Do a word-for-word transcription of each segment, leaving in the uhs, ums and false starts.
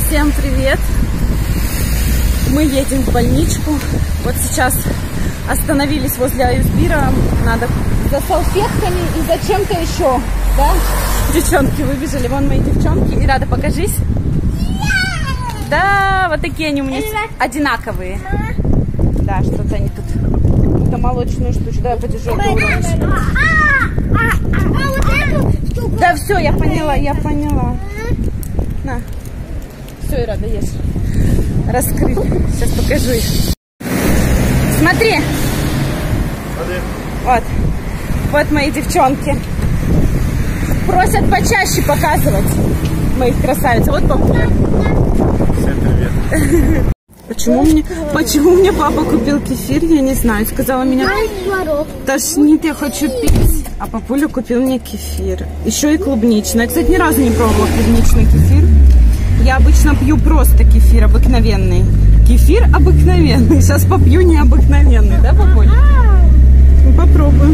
Всем привет! Мы едем в больничку. Вот сейчас остановились возле Аюсбира. Надо за салфетками и за чем-то еще. Да? Девчонки выбежали. Вон мои девчонки. Ирада, покажись. Да, вот такие они у меня одинаковые. Да, что-то они тут. Это молочную штучку. Давай подержу. Да, все, я поняла, я поняла. На. Все, Ирада, ешь. Раскрыть. Сейчас покажу их. Смотри. Смотри. Вот. Вот мои девчонки. Просят почаще показывать моих красавиц. Вот папа. Всем привет. Почему мне, почему мне папа купил кефир, я не знаю. Сказала, меня тошнит, я хочу пить. А папуля купил мне кефир. Еще и клубничный. Я, кстати, ни разу не пробовала клубничный кефир. Я обычно пью просто кефир обыкновенный. Кефир обыкновенный. Сейчас попью необыкновенный, да, папуль? Ну, попробуем.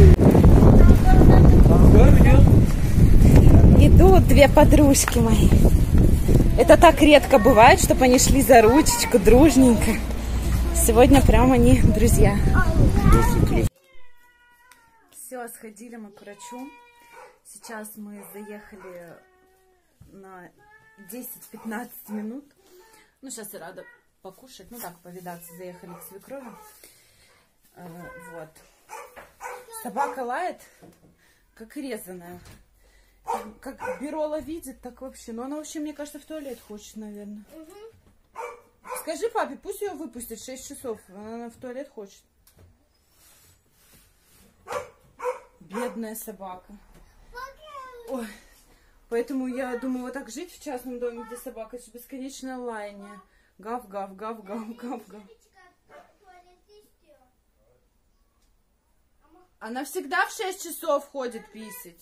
Идут две подружки мои. Это так редко бывает, чтобы они шли за ручечку дружненько. Сегодня прям они друзья. Все, сходили мы к врачу. Сейчас мы заехали на десять-пятнадцать минут. Ну, сейчас и рада покушать. Ну, так, повидаться. Заехали к свекрови. Вот. Собака лает, как резаная. Как Бирола видит, так вообще. Но она вообще, мне кажется, в туалет хочет, наверное. Угу. Скажи папе, пусть ее выпустят в шесть часов. Она в туалет хочет. Бедная собака. Ой. Поэтому я думаю, вот так жить в частном доме, где собака, это бесконечное лаяние. Гав-гав, гав-гав, гав-гав. Она всегда в шесть часов ходит писать.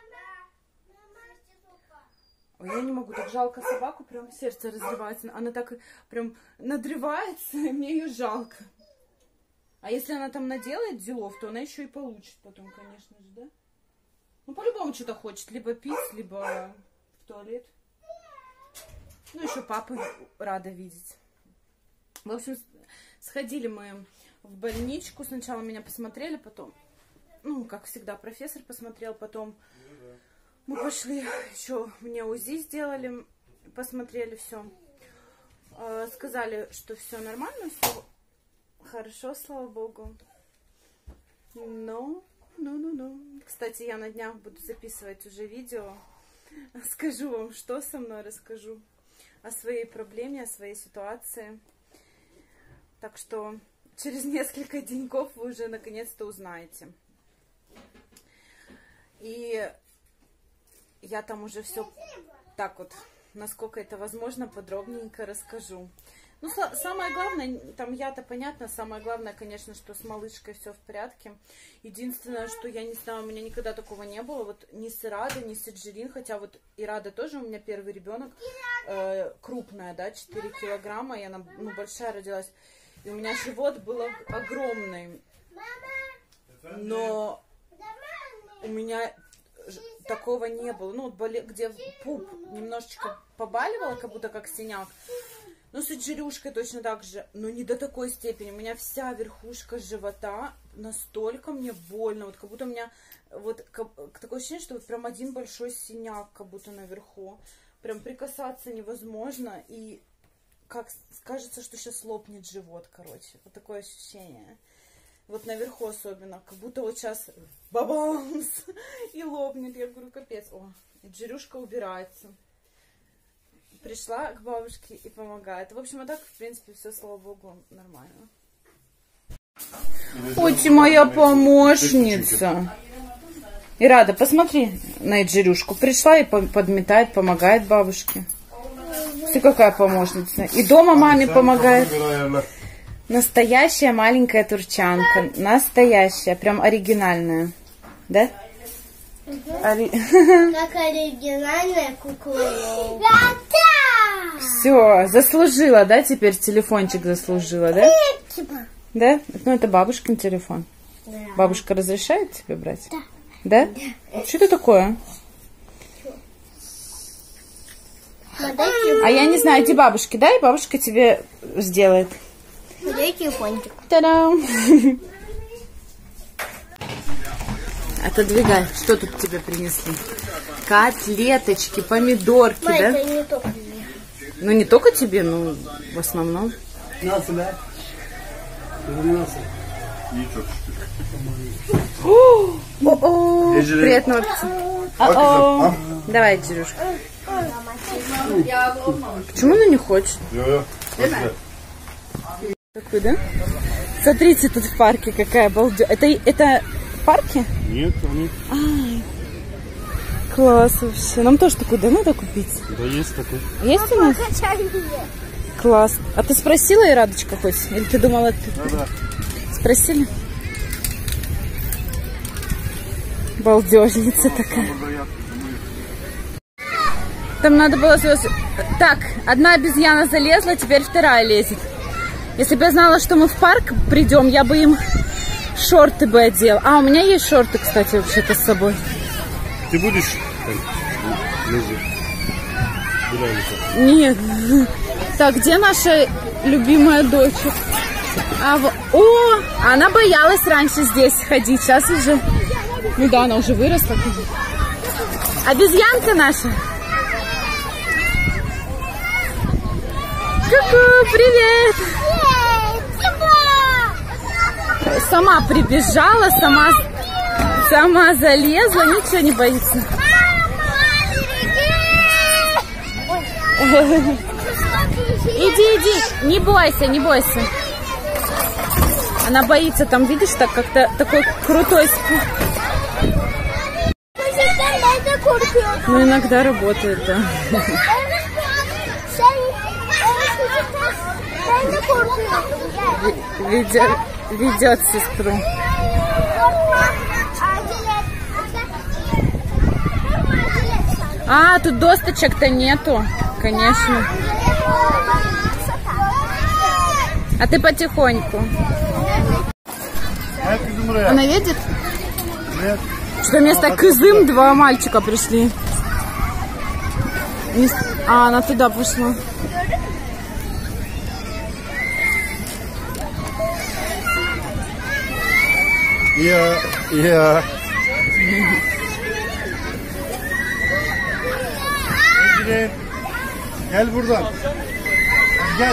Ой, я не могу, так жалко собаку, прям сердце разрывается. Она так прям надрывается, и мне ее жалко. А если она там наделает делов, то она еще и получит потом, конечно же, да? Ну, по-любому что-то хочет. Либо пить, либо в туалет. Ну, еще папу рада видеть. В общем, сходили мы в больничку. Сначала меня посмотрели, потом, ну, как всегда, профессор посмотрел, потом мы пошли, еще мне УЗИ сделали, посмотрели все. Сказали, что все нормально, все хорошо, слава богу. Но, ну, ну, ну. Кстати, я на днях буду записывать уже видео. Скажу вам, что со мной, расскажу о своей проблеме, о своей ситуации. Так что через несколько деньков вы уже наконец-то узнаете. И я там уже все так вот, насколько это возможно, подробненько расскажу. Ну, самое главное, там я-то понятно, самое главное, конечно, что с малышкой все в порядке. Единственное, что я не знаю, у меня никогда такого не было, вот ни с Ирадой, ни с Эджерин, хотя вот Ирада тоже у меня первый ребенок, э, крупная, да, четыре килограмма, и она, ну, большая родилась, и у меня живот был огромный, но у меня такого не было, ну, где пуп немножечко побаливало, как будто как синяк. Ну, с Эджерюшкой точно так же, но не до такой степени. У меня вся верхушка живота настолько мне больно, вот как будто у меня вот как, такое ощущение, что вот прям один большой синяк, как будто наверху. Прям прикасаться невозможно, и как кажется, что сейчас лопнет живот, короче. Вот такое ощущение. Вот наверху особенно, как будто вот сейчас бабамс и лопнет. Я говорю, капец. О, Эджерюшка убирается. Пришла к бабушке и помогает. В общем, а так, в принципе, все, слава богу, нормально. Ой, ты моя помощница. Ирада, посмотри на Эджерюшку. Пришла и подметает, помогает бабушке. Ты какая помощница. И дома маме помогает. Настоящая маленькая турчанка. Настоящая, прям оригинальная. Да? Ори... Как оригинальная кукла. Все, заслужила, да? Теперь телефончик заслужила, да? Да? Ну, это бабушкин телефон. Да. Бабушка разрешает тебе брать? Да. Да? Да. Что это такое? А я не знаю, иди бабушке, да, и бабушка тебе сделает. Дай телефончик. Та-дам! Отодвигай. Что тут тебе принесли? Котлеточки, помидорки, Май, да? это не только мне. Ну, не только тебе, но в основном. О-о! Приятного аппетита. Давай, Дерюшка. Почему она не хочет? Такой, да? Смотрите, тут в парке какая балдеж. Это, это в парке? Нет, они... Ай, класс вообще. Нам тоже такой, да, надо купить? Да, есть такой. Есть у нас? Класс. А ты спросила, Ирадочка, хоть? Или ты думала, ты... Да, да. Спросили? Балдежница такая. Там надо было... Так, одна обезьяна залезла, теперь вторая лезет. Если бы я знала, что мы в парк придем, я бы им шорты бы одела. А, у меня есть шорты, кстати, вообще-то с собой. Ты будешь? Нет. Так, где наша любимая дочь? А, в... О, она боялась раньше здесь ходить, сейчас уже... Ну да, она уже выросла. Обезьянка наша. Ку-ку, привет! Сама прибежала, сама, сама залезла, ничего не боится. Иди, иди, не бойся, не бойся. Она боится, там, видишь, так как-то такой крутой спуск. Ну, иногда работает, да. Ведет, ведет сестру. А, тут досточек-то нету, конечно. А ты потихоньку. Она едет? Нет. Что вместо Кызым два мальчика пришли. А, она туда пошла. Ya, ya. Ecrin, gel buradan. Gel.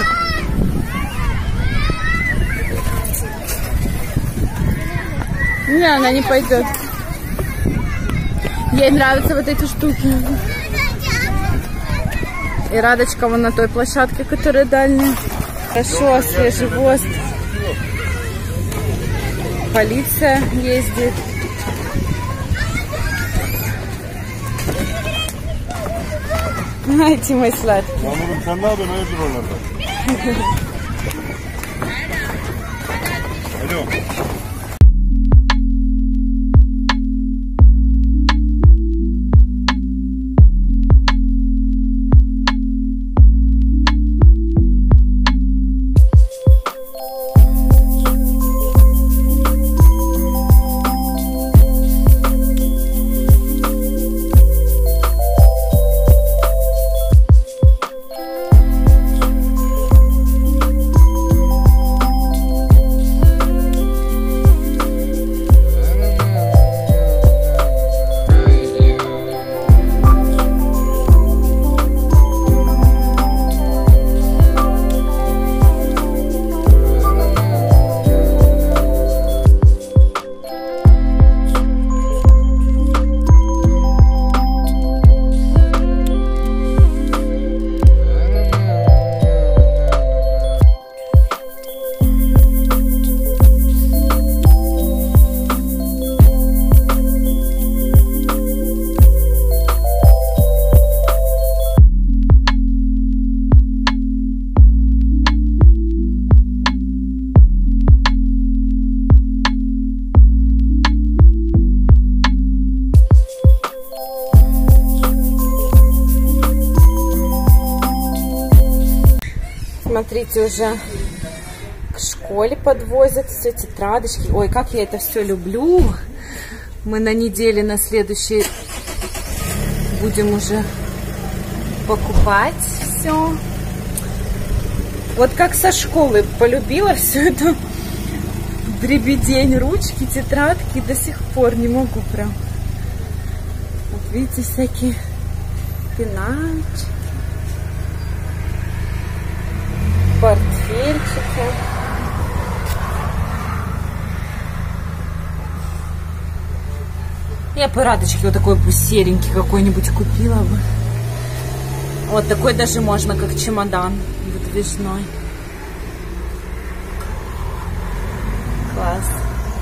Не, она не пойдет. Ей нравятся вот эти штуки. И Радочка вон на той площадке, которая дальняя. Хорошо, свежий воздух. Полиция ездит. Ай, ты мой сладкий. Yağmur'um sen ne yapıyorsun? Hayırdır oralarda? Alo. Смотрите, уже к школе подвозят все тетрадочки. Ой, как я это все люблю. Мы на неделе, на следующей будем уже покупать все. Вот как со школы полюбила все это. Дребедень, ручки, тетрадки. До сих пор не могу прям. Вот видите, всякие пенальчики, портфельчики. Я по радочке вот такой пусть серенький какой-нибудь купила бы. Вот такой даже можно, как чемодан выдвижной. Класс.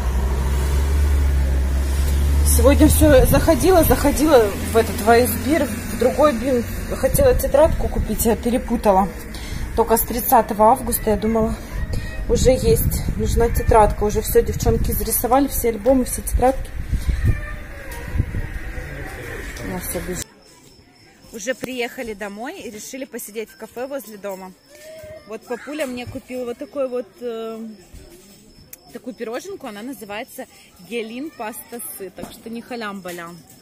Сегодня все заходила, заходила в этот Вайсбир, в другой бин. Хотела тетрадку купить, я перепутала. Только с тридцатого августа я думала, уже есть, нужна тетрадка. Уже все, девчонки зарисовали, все альбомы, все тетрадки. Я все бежу. Уже приехали домой и решили посидеть в кафе возле дома. Вот папуля мне купила вот такой вот э, такую пироженку. Она называется гелин паста сы. Так что не халям-балям.